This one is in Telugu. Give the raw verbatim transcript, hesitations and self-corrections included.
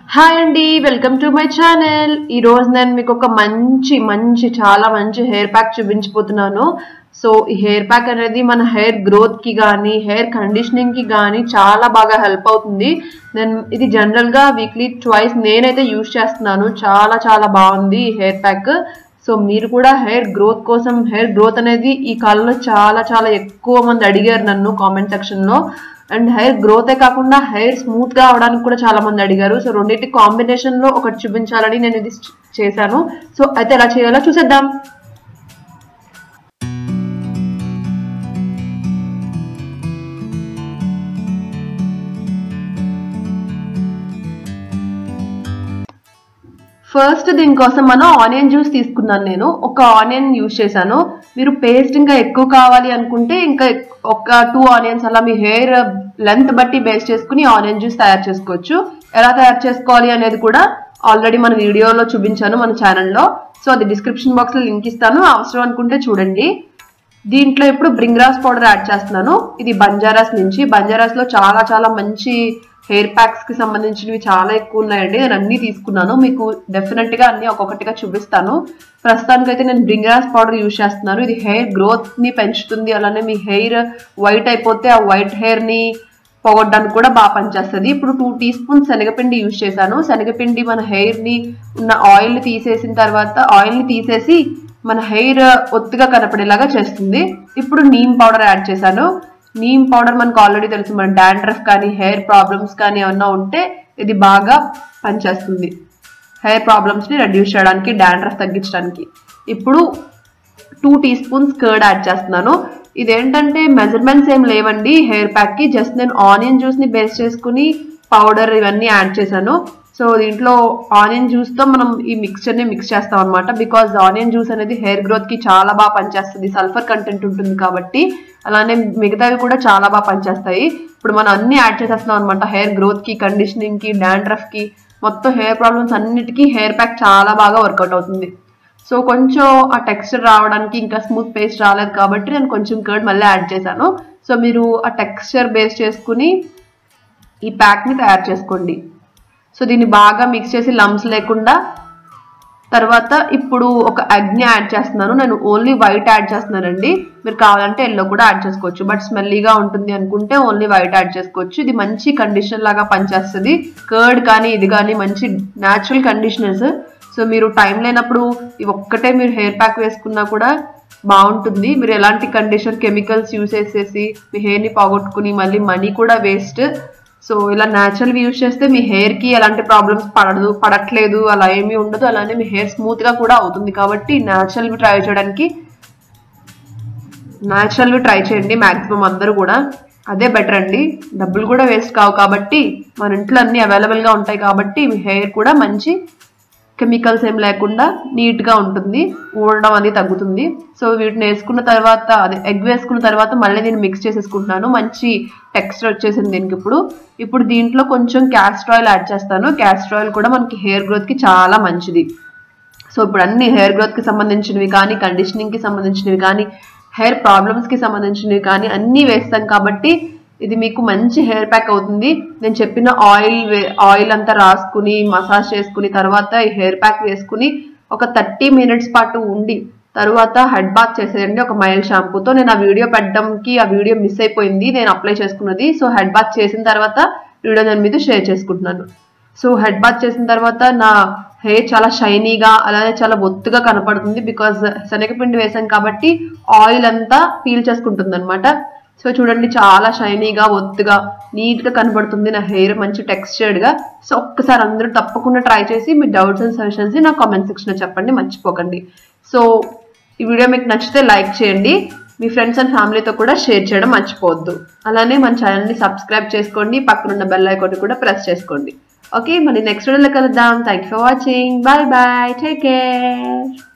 హాయ్ అండి, వెల్కమ్ టు మై ఛానల్. ఈ రోజు నేను మీకు ఒక మంచి మంచి చాలా మంచి హెయిర్ ప్యాక్ చూపించబోతున్నాను. సో ఈ హెయిర్ ప్యాక్ అనేది మన హెయిర్ గ్రోత్ కి కానీ హెయిర్ కండిషనింగ్ కి కానీ చాలా బాగా హెల్ప్ అవుతుంది. నేను ఇది జనరల్ గా వీక్లీ ట్వైస్ నేనైతే యూజ్ చేస్తున్నాను. చాలా చాలా బాగుంది ఈ హెయిర్ ప్యాక్. సో మీరు కూడా హెయిర్ గ్రోత్ కోసం, హెయిర్ గ్రోత్ అనేది ఈ కాలంలో చాలా చాలా ఎక్కువ మంది అడిగారు నన్ను కామెంట్ సెక్షన్ లో. అండ్ హెయిర్ గ్రోతే కాకుండా హెయిర్ స్మూత్ గా అవడానికి కూడా చాలా మంది అడిగారు. సో రెండింటి కాంబినేషన్ లో ఒకటి చూపించాలని నేను ఇది చేశాను. సో అయితే ఎలా చేయాలో చూసేద్దాం. ఫస్ట్ దీనికోసం మనం ఆనియన్ జ్యూస్ తీసుకున్నాను. నేను ఒక ఆనియన్ యూజ్ చేశాను. మీరు పేస్ట్ ఇంకా ఎక్కువ కావాలి అనుకుంటే ఇంకా ఒక టూ ఆనియన్స్ అలా మీ హెయిర్ లెంత్ బట్టి బేస్ చేసుకుని ఆనియన్ జ్యూస్ తయారు చేసుకోవచ్చు. ఎలా తయారు చేసుకోవాలి అనేది కూడా ఆల్రెడీ మన వీడియోలో చూపించాను మన ఛానల్లో. సో అది డిస్క్రిప్షన్ బాక్స్ లో లింక్ ఇస్తాను, అవసరం అనుకుంటే చూడండి. దీంట్లో ఇప్పుడు బ్రింగ్రాస్ పౌడర్ యాడ్ చేస్తున్నాను. ఇది బంజారాస్ నుంచి. బంజారాస్ లో చాలా చాలా మంచి హెయిర్ ప్యాక్స్ కి సంబంధించినవి చాలా ఎక్కువ ఉన్నాయండి. నేను అన్ని తీసుకున్నాను, మీకు డెఫినెట్ గా అన్ని ఒక్కొక్కటిగా చూపిస్తాను. ప్రస్తుతానికైతే నేను బ్రింగ్రాస్ పౌడర్ యూజ్ చేస్తున్నాను. ఇది హెయిర్ గ్రోత్ ని పెంచుతుంది, అలానే మీ హెయిర్ వైట్ అయిపోతే ఆ వైట్ హెయిర్ ని పోగొట్టడానికి కూడా బాగా పనిచేస్తుంది. ఇప్పుడు టూ టీ స్పూన్ శనగపిండి యూజ్ చేశాను. శనగపిండి మన హెయిర్ ని ఉన్న ఆయిల్ ని తీసేసిన తర్వాత ఆయిల్ ని తీసేసి మన హెయిర్ ఒత్తుగా కనపడేలాగా చేస్తుంది. ఇప్పుడు నీమ్ పౌడర్ యాడ్ చేశాను. నీమ్ పౌడర్ మనకు ఆల్రెడీ తెలుసు, మన డాండ్రఫ్ కానీ హెయిర్ ప్రాబ్లమ్స్ కానీ ఏమన్నా ఉంటే ఇది బాగా పనిచేస్తుంది. హెయిర్ ప్రాబ్లమ్స్ ని రెడ్యూస్ చేయడానికి, డాండ్రఫ్ తగ్గించడానికి. ఇప్పుడు two teaspoons curd add చేస్తున్నాను. ఇదేంటంటే మెజర్మెంట్స్ ఏం లేవండి హెయిర్ ప్యాక్ కి. జస్ట్ నేను ఆనియన్ జ్యూస్ ని బేస్ చేసుకుని పౌడర్ ఇవన్నీ యాడ్ చేశాను. సో దీంట్లో ఆనియన్ జ్యూస్ తో మనం ఈ మిక్స్చర్ ని మిక్స్ చేస్తాం అనమాట. బికాజ్ ఆనియన్ జ్యూస్ అనేది హెయిర్ గ్రోత్ కి చాలా బాగా పనిచేస్తుంది. సల్ఫర్ కంటెంట్ ఉంటుంది కాబట్టి. అలానే మిగతావి కూడా చాలా బాగా పనిచేస్తాయి. ఇప్పుడు మనం అన్ని యాడ్ చేసేస్తున్నాం అనమాట. హెయిర్ గ్రోత్ కి, కండిషనింగ్ కి, డాండ్రఫ్ కి, మొత్తం హెయిర్ ప్రాబ్లమ్స్ అన్నిటికీ హెయిర్ ప్యాక్ చాలా బాగా వర్కౌట్ అవుతుంది. సో కొంచెం ఆ టెక్స్చర్ రావడానికి, ఇంకా స్మూత్ పేస్ట్ రాలేదు కాబట్టి నేను కొంచెం కర్డ్ మళ్ళీ యాడ్ చేశాను. సో మీరు ఆ టెక్స్చర్ బేస్ చేసుకుని ఈ ప్యాక్ ని తయారు చేసుకోండి. సో దీన్ని బాగా మిక్స్ చేసి లంప్స్ లేకుండా, తర్వాత ఇప్పుడు ఒక ఎగ్ని యాడ్ చేస్తున్నాను. నేను ఓన్లీ వైట్ యాడ్ చేస్తున్నానండి. మీరు కావాలంటే ఎల్లో కూడా యాడ్ చేసుకోవచ్చు, బట్ స్మెల్లీగా ఉంటుంది అనుకుంటే ఓన్లీ వైట్ యాడ్ చేసుకోవచ్చు. ఇది మంచి కండిషనర్ లాగా పనిచేస్తుంది. కర్డ్ కానీ ఇది కానీ మంచి న్యాచురల్ కండిషనర్స్. సో మీరు టైం లేనప్పుడు ఇవి ఒక్కటే మీరు హెయిర్ ప్యాక్ వేసుకున్నా కూడా బాగుంటుంది. మీరు ఎలాంటి కండిషనర్ కెమికల్స్ యూస్ చేసేసి మీ హెయిర్ని పోగొట్టుకుని మళ్ళీ మనీ కూడా వేస్ట్. సో ఇలా న్యాచురల్ యూజ్ చేస్తే మీ హెయిర్ కి ఎలాంటి ప్రాబ్లమ్స్ పడదు పడట్లేదు అలా ఏమీ ఉండదు. అలానే మీ హెయిర్ స్మూత్ గా కూడా అవుతుంది. కాబట్టి న్యాచురల్ ట్రై చేయడానికి న్యాచురల్ ట్రై చేయండి మాక్సిమం అందరూ కూడా. అదే బెటర్ అండి, డబ్బులు కూడా వేస్ట్ కావు కాబట్టి. మన ఇంట్లో అన్ని అవైలబుల్ గా ఉంటాయి కాబట్టి మీ హెయిర్ కూడా మంచి కెమికల్స్ ఏం లేకుండా నీట్ గా ఉంటుంది, ఊడడం అనేది తగ్గుతుంది. సో వీటిని వేసుకున్న తర్వాత, అదే ఎగ్ వేసుకున్న తర్వాత మళ్ళీ నేను మిక్స్ చేసేసుకుంటున్నాను. మంచి టెక్స్చర్ వచ్చేసింది దీనికి. ఇప్పుడు ఇప్పుడు దీంట్లో కొంచెం క్యాస్టర్ ఆయిల్ యాడ్ చేస్తాను. క్యాస్టర్ ఆయిల్ కూడా మనకి హెయిర్ గ్రోత్ కి చాలా మంచిది. సో ఇప్పుడు అన్ని హెయిర్ గ్రోత్ కి సంబంధించినవి కానీ, కండిషనింగ్ కి సంబంధించినవి కానీ, హెయిర్ ప్రాబ్లమ్స్ కి సంబంధించినవి కానీ అన్ని వేస్తాం కాబట్టి ఇది మీకు మంచి హెయిర్ ప్యాక్ అవుతుంది. నేను చెప్పిన ఆయిల్ ఆయిల్ అంతా రాసుకుని మసాజ్ చేసుకుని తర్వాత ఈ హెయిర్ ప్యాక్ వేసుకుని ఒక థర్టీ మినిట్స్ పాటు ఉండి తర్వాత హెడ్ బాత్ చేసేయండి ఒక మైల్డ్ షాంపూతో. నేను ఆ వీడియో పెట్టడంకి ఆ వీడియో మిస్ అయిపోయింది, నేను అప్లై చేసుకున్నది. సో హెడ్ బాత్ చేసిన తర్వాత వీడియో నేను మీద షేర్ చేసుకుంటున్నాను. సో హెడ్ బాత్ చేసిన తర్వాత నా హెయిర్ చాలా షైనీగా, అలానే చాలా ఒత్తుగా కనపడుతుంది. బికాజ్ శనగపిండి వేసాం కాబట్టి ఆయిల్ అంతా పీల్ చేసుకుంటుంది అనమాట. సో చూడండి, చాలా షైనీగా, ఒత్తుగా, నీట్ గా కనబడుతుంది నా హెయిర్, మంచి టెక్స్చర్డ్ గా. సో ఒక్కసారి అందరూ తప్పకుండా ట్రై చేసి మీ డౌట్స్ అండ్ సజెషన్స్ నా కామెంట్ సెక్షన్ లో చెప్పండి, మర్చిపోకండి. సో ఈ వీడియో మీకు నచ్చితే లైక్ చేయండి, మీ ఫ్రెండ్స్ అండ్ ఫ్యామిలీతో కూడా షేర్ చేయడం మర్చిపోవద్దు. అలానే మన ఛానల్ని సబ్స్క్రైబ్ చేసుకోండి, పక్కనున్న బెల్ ఐకాన్ కూడా ప్రెస్ చేసుకోండి. ఓకే, మరి నెక్స్ట్ వీడియోలో కలుద్దాం. Thank you for watching. Bye bye, take care.